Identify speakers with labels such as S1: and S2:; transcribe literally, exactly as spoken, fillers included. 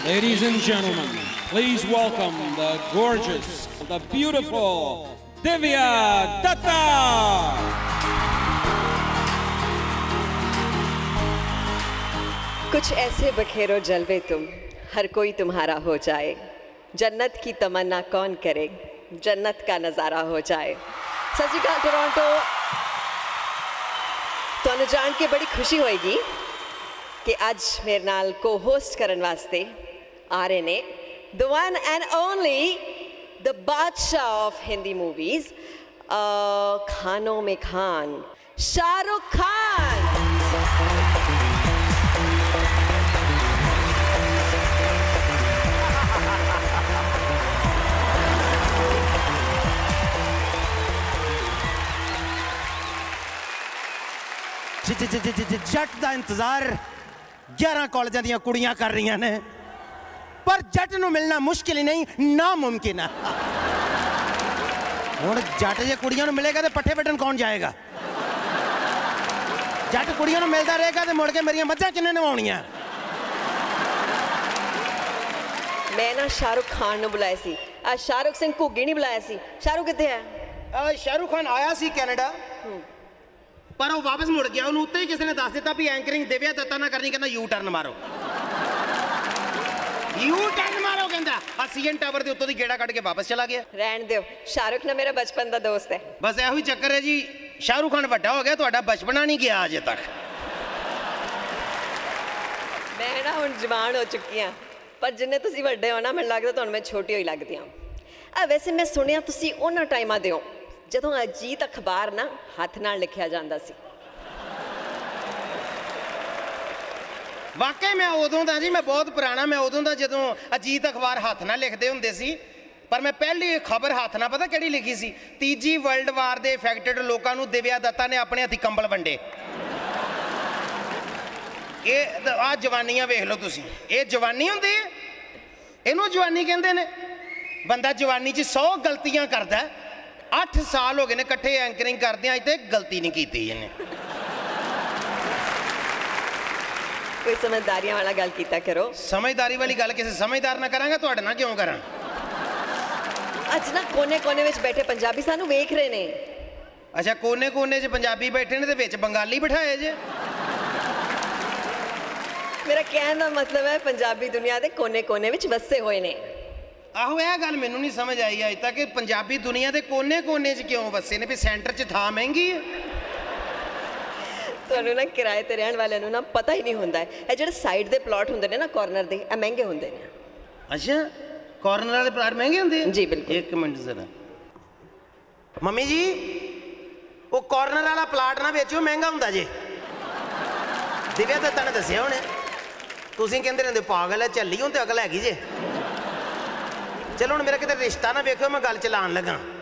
S1: Ladies and gentlemen, please welcome the gorgeous, the beautiful Divya Datta.
S2: कुछ ऐसे बखेरो जलवे तुम, हर कोई तुम्हारा हो जाए। जन्नत की तमन्ना कौन करे, जन्नत का नज़ारा हो जाए। सत श्री अकाल टोरंटो। तुहानू जान के बड़ी खुशी होएगी कि आज मेरे नाल को होस्ट करन वास्ते आ रहे ने the one and only the badshah of Hindi movies, खानों में खान, शाहरुख खान।
S3: जट का इंतजार ग्यारह कॉलेजों दी कुड़ियां कर रही ने, पर जट नूं मिलना मुश्किल ही नहीं, नामुमकिन है। हुण जट जे कुड़ियां नूं मिलेगा तो पट्ठे वड्डण कौन जाएगा? जट कुड़ियां नूं मिलदा रहेगा तो मुड़ के मेरियां मज्जां किन्ने नवाउणियां?
S2: मैं ना शाहरुख खान नूं बुलाया सी, आज शाहरुख सिंह घुग्गी नहीं बुलाया सी। शाहरुख कित्थे है?
S3: शाहरुख खान आया सी कैनेडा, पर वो वापस मुड़ गया। उन्होंने उत्ते ही किसी ने दस दिता भी एंकरिंग दिव्या दत्ता ना करनी, कहना यू टर्न मारो, यू टर्न मारो, कहता सीएन टावर के उत्तों की गेड़ा कट के वापस चला गया।
S2: रहन दो, शाहरुख ना मेरा बचपन का दोस्त है।
S3: बस यही चक्कर है जी, शाहरुख खान बड़ा हो गया, तो बचपना नहीं गया अजे तक।
S2: मैं ना हुण जवान हो चुकी हाँ, पर जिन्ने तुसीं वड्डे हो ना, मैनूं लगदा तुहानूं मैं छोटी होई लगदी हाँ। वैसे मैं सुनिया तुसीं उन्हां टाइमां दे हो जदों अजीत अखबार ना हथ नाल लिखिया जांदा सी।
S3: वाकई मैं उदों दा जी, मैं बहुत पुराना, मैं उदों दा जदों अजीत अखबार हथ नाल लिखदे हुंदे सी। पर मैं पहली खबर हथ नाल पता किहड़ी लिखी सी? तीजी वर्ल्ड वार दे इफेक्टेड लोकां नूं दिव्या दत्ता ने अपने हथी कंबल वंडे। ये आ जवानियां वेख लो तुसीं, ये जवानी हुंदी है, इहनूं जवानी कहंदे ने। बंदा जवानी च सौ गलतियां करदा, अठ साल हो गए ने कट्ठे एंकरिंग करदे, अज तक गलती नहीं की इन्हें।
S2: कोई समझदारियां वाला गल कीता करो।
S3: समझदारी वाली गल किसी समझदार ना करांगा, तुहाडे नाल क्यों करा?
S2: अज ना कोने कोने विच बैठे पंजाबी सानू वेख रहे ने।
S3: अच्छा, कोने कोने च पंजाबी बैठे ने ते विच बंगाली बिठाए जे।
S2: मेरा कहने का मतलब है पंजाबी दुनिया के कोने कोने विच वसे हुए ने।
S3: आहो, यह गल मैनू नहीं समझ आई अज तक कि पंजाबी दुनिया के कोने कोने च क्यों वसे ने, भी सेंटर च थां महंगी है।
S2: तुहानू ना किराए ते रहण वालियां नू ना पता ही नहीं हुंदा है, ये जिहड़े साइड दे प्लॉट हुंदे ने ना कॉर्नर दे, ये महंगे हुंदे ने।
S3: अच्छा, कॉर्नर वाले प्लॉट महंगे हुंदे हैं?
S2: जी बिल्कुल।
S3: एक मिनट जरा, मम्मी जी वो कॉर्नर वाला प्लॉट ना बेचो, महंगा हुंदा जे। दिव्या दत्ता ने दस्सिया होने, तुसीं कहंदे रहंदे पागल है, झल्ली हूं ते अकल हैगी जे। चलो हुण मेरा किते रिश्ता ना वेखियो, मैं गल चलान लगा।